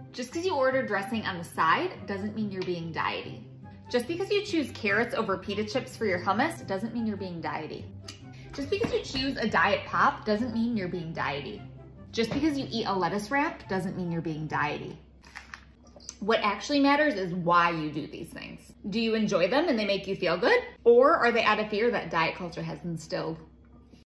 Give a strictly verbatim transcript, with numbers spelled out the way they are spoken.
Just because you order dressing on the side doesn't mean you're being diety. Just because you choose carrots over pita chips for your hummus doesn't mean you're being diety. Just because you choose a diet pop doesn't mean you're being diety. Just because you eat a lettuce wrap doesn't mean you're being diety. What actually matters is why you do these things. Do you enjoy them and they make you feel good? Or are they out of fear that diet culture has instilled?